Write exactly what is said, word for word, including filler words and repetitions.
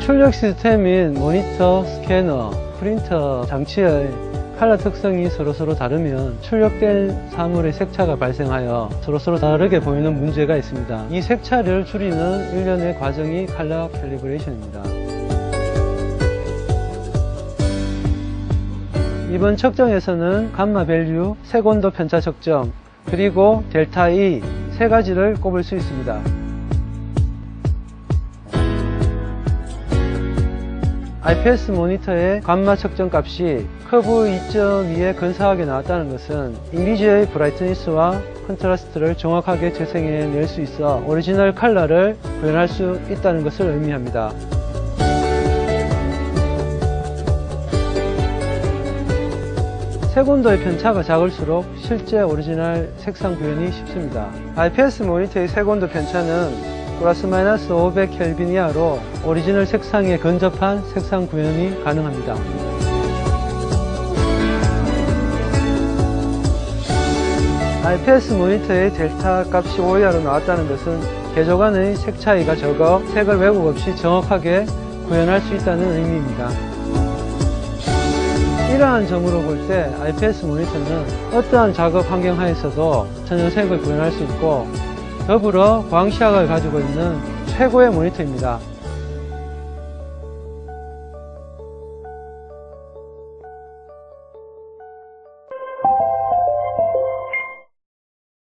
출력 시스템인 모니터, 스캐너, 프린터 장치의 컬러 특성이 서로서로 다르면 출력된 사물의 색차가 발생하여 서로서로 다르게 보이는 문제가 있습니다. 이 색차를 줄이는 일련의 과정이 컬러 캘리브레이션입니다. 이번 측정에서는 감마 밸류, 색온도 편차 측정, 그리고 델타 E 세 가지를 꼽을 수 있습니다. 아이피에스 모니터의 감마 측정 값이 커브 이 점 이에 근사하게 나왔다는 것은 이미지의 브라이트니스와 컨트라스트를 정확하게 재생해낼 수 있어 오리지널 컬러를 구현할 수 있다는 것을 의미합니다. 색온도의 편차가 작을수록 실제 오리지널 색상 구현이 쉽습니다. 아이피에스 모니터의 색온도 편차는 플러스 마이너스 오백 켈빈 이하로 오리지널 색상에 근접한 색상 구현이 가능합니다. 아이피에스 모니터의 델타 값이 오 이하로 나왔다는 것은 개조 간의 색 차이가 적어 색을 왜곡 없이 정확하게 구현할 수 있다는 의미입니다. 이러한 점으로 볼 때 아이피에스 모니터는 어떠한 작업 환경 하에서도 전혀 색을 구현할 수 있고 더불어 광시야각을 가지고 있는 최고의 모니터입니다.